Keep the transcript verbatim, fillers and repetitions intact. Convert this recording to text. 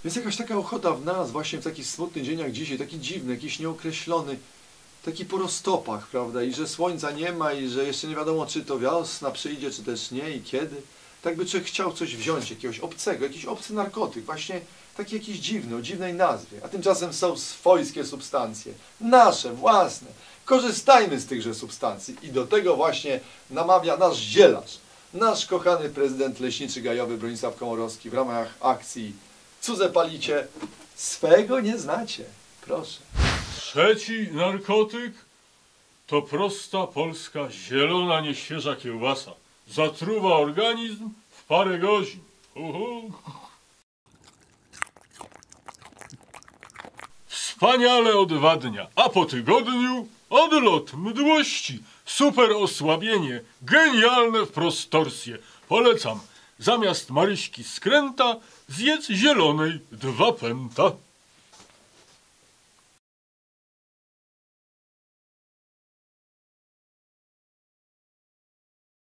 Jest jakaś taka ochota w nas, właśnie w taki smutny dzień jak dzisiaj, taki dziwny, jakiś nieokreślony, taki po roztopach, prawda? I że słońca nie ma, i że jeszcze nie wiadomo, czy to wiosna przyjdzie, czy też nie, i kiedy. Tak by człowiek chciał coś wziąć, jakiegoś obcego, jakiś obcy narkotyk, właśnie taki jakiś dziwny, o dziwnej nazwie. A tymczasem są swojskie substancje, nasze, własne. Korzystajmy z tychże substancji. I do tego właśnie namawia nasz zielarz, nasz kochany prezydent leśniczy gajowy Bronisław Komorowski w ramach akcji Cudze palicie, swego nie znacie. Proszę. Trzeci narkotyk to prosta polska zielona, nieświeża kiełbasa. Zatruwa organizm w parę godzin. Uhu. Wspaniale odwadnia, a po tygodniu odlot mdłości, super osłabienie, genialne wprost torsje. Polecam, zamiast Maryśki skręta zjedz zielonej dwa pęta.